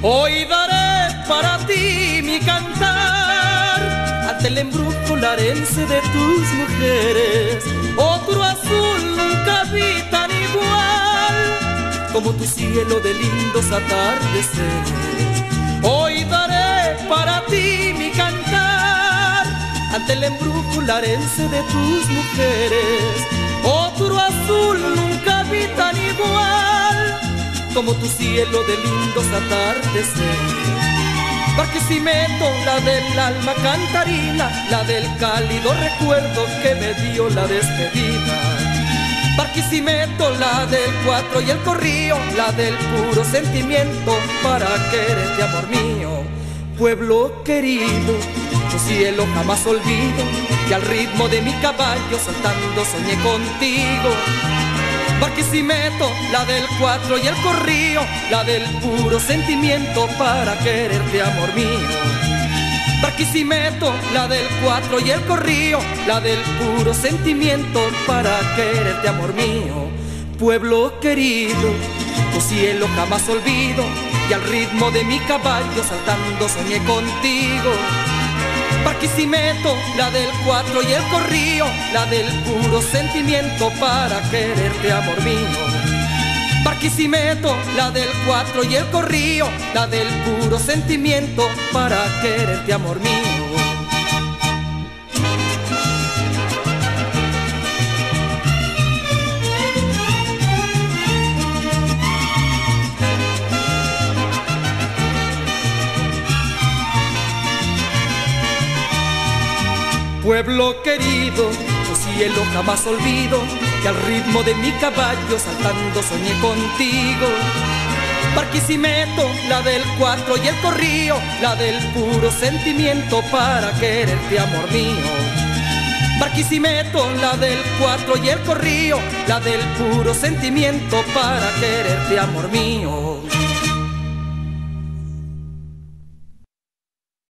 Hoy daré para ti mi cantar ante el embrujo larense de tus mujeres. Otro azul nunca vi tan igual como tu cielo de lindos atardeceres. Hoy daré para ti mi cantar ante el embrujo larense de tus mujeres. Otro azul nunca vi tan igual como tu cielo de lindos atardeceres. Barquisimeto, la del alma cantarina, la del cálido recuerdo que me dio la despedida. Barquisimeto, la del cuatro y el corrío, la del puro sentimiento para quererte, amor mío. Pueblo querido, tu cielo jamás olvido, y al ritmo de mi caballo saltando soñé contigo. Barquisimeto, la del cuatro y el corrío, la del puro sentimiento para quererte, amor mío. Barquisimeto, la del cuatro y el corrío, la del puro sentimiento para quererte, amor mío. Pueblo querido, tu cielo jamás olvido, y al ritmo de mi caballo saltando soñé contigo. Barquisimeto, la del cuatro y el corrío, la del puro sentimiento para quererte, amor mío. Barquisimeto, la del cuatro y el corrío, la del puro sentimiento para quererte, amor mío. Pueblo querido, tu cielo jamás olvido, que al ritmo de mi caballo saltando soñé contigo. Barquisimeto, la del cuatro y el corrío, la del puro sentimiento para quererte, amor mío. Barquisimeto, la del cuatro y el corrío, la del puro sentimiento para quererte, amor mío.